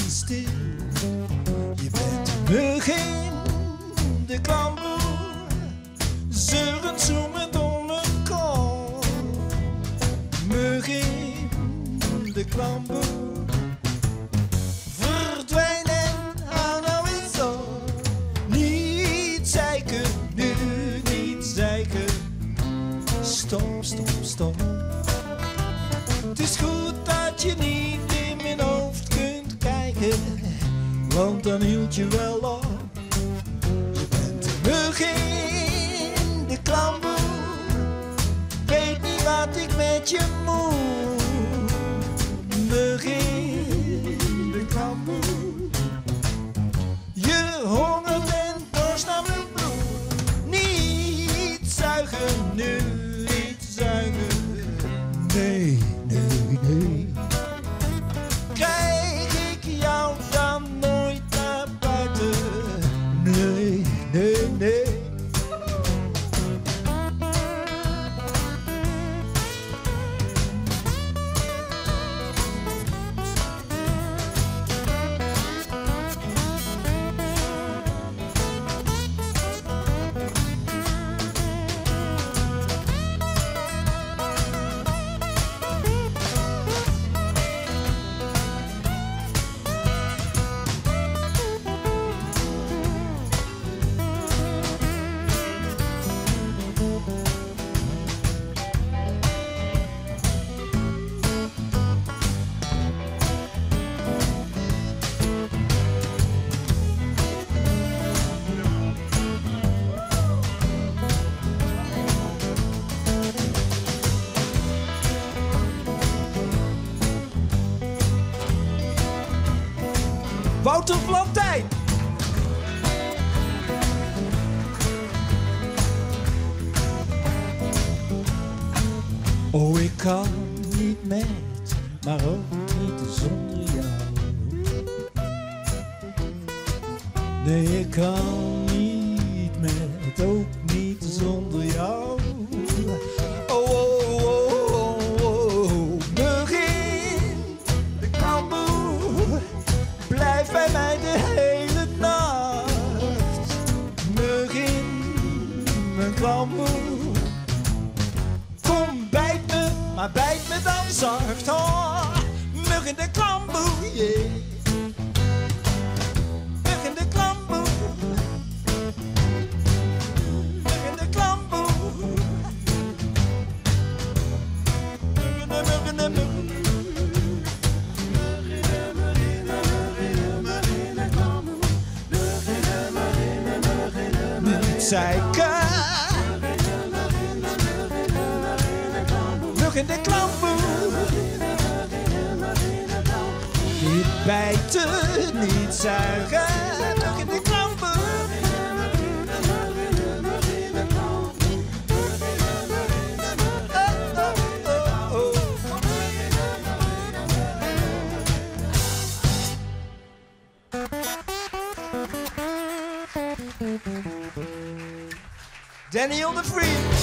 stil. Je bent een mug in de klamboe, zeurend zoemend om een kool. Mug in de klamboe, verdwijn en hou nou eens op. Niet zeiken, nu niet zeiken. Stop, stop, stop. Het is goed dat je niet in mijn hoofd kunt kijken, want dan hield je wel op. Je bent een mug in de klamboe, weet niet wat ik met je moet. Mug in de klamboe, je honger en dorst naar mijn bloed. Niet zuigen nu, niet zuigen, nee, nee, nee. Krijg ik jou dan nooit naar buiten? Nee, nee, nee. Wouter Plantijn. Oh, ik kan niet met, maar ook niet zonder jou. Nee, ik kan niet met, ook niet zonder jou. Oh, oh, oh, oh, oh. Mug in de klamboe, blijf bij mij de hele nacht. Mug in mijn klamboe, kom bijt me, maar bijt me dan zacht. Oh, mug in de klamboe, yeah. Mug in de klamboe, mug in de klamboe. Mug in de mug. Zeiken, mug in de klamboe, niet bijten, niet zuigen, mug in de klamboe. Oh, oh, oh. Danny on the free.